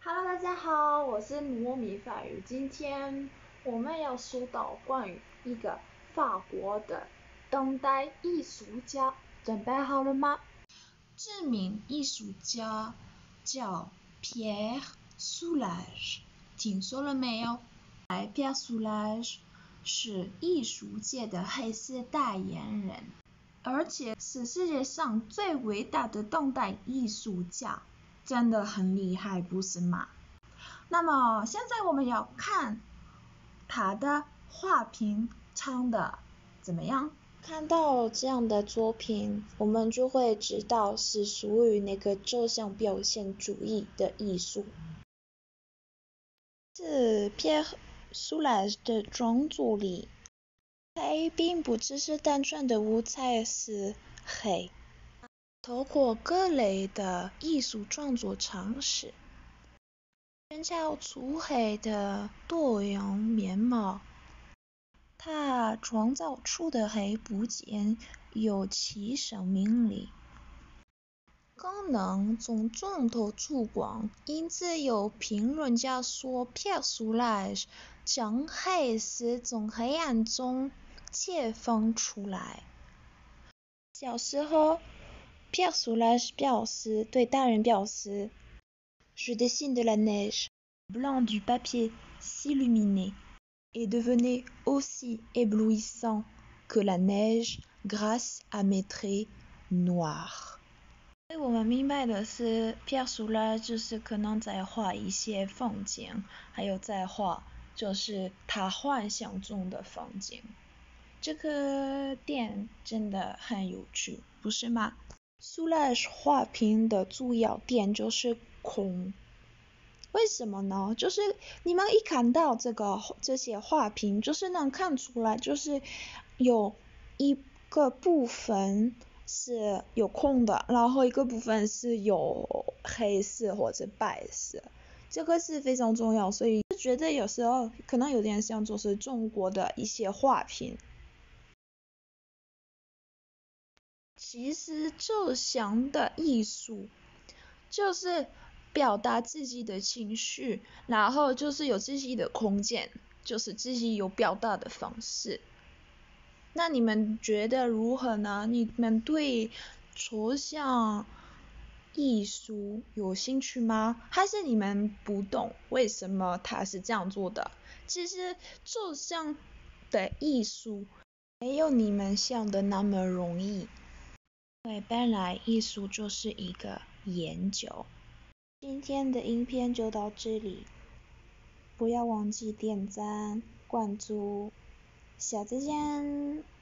Hello，大家好，我是糯米法语。今天我们要说到关于一个法国的当代艺术家，准备好了吗？知名艺术家叫 Pierre Soulages，听说了没有？Pierre Soulages 是艺术界的黑色代言人，而且是世界上最伟大的当代艺术家。真的很厉害，不是吗？那么现在我们要看他的画屏唱的怎么样？看到这样的作品，我们就会知道是属于那个抽象表现主义的艺术。是Pierre Soulages的创作里，黑并不只是单纯的五彩是黑。透过各类的艺术创作尝试，寻找出黑的多样面貌。他创造出的黑不仅有其生命力，更能从中透出光。因此有评论家说，Pierre Soulages将黑色从黑暗中解放出来。小时候Pierre Soulages对大人表示 Je dessine de la neige, blanc du papier s'illuminait et devenait aussi éblouissant que la neige grâce à mes traits noirs。所以我们明白的是，Pierre Soulages就是可能在画一些风景，还有在画就是他幻想中的风景。这个点真的很有趣，不是吗？Soulages画屏的主要点就是空。为什么呢？就是你们一看到这些画屏，就是能看出来，就是有一个部分是有空的，然后一个部分是有黑色或者白色，这个是非常重要，所以觉得有时候可能有点像就是中国的一些画屏。其实抽象的艺术就是表达自己的情绪，然后就是有自己的空间，就是自己有表达的方式。那你们觉得如何呢？你们对抽象艺术有兴趣吗？还是你们不懂为什么他是这样做的？其实抽象的艺术没有你们想的那么容易。因为本来艺术就是一个研究。今天的影片就到这里，不要忘记点赞、关注，下次见。